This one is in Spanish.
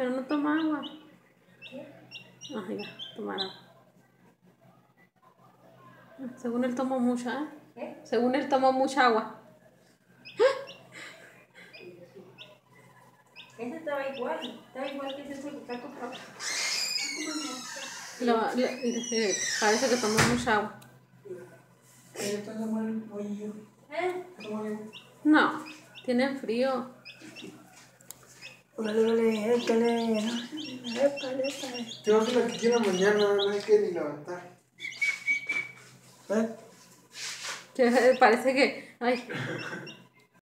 Pero no toma agua. Ah, ya, tomar agua. Según él tomó mucha, ¿eh? Según él tomó mucha agua. Ese estaba igual que ese que está comprado. Parece que tomó mucha agua. No, tienen frío. Tengo que la quiera mañana, no hay que ni levantar. Parece que... Ay.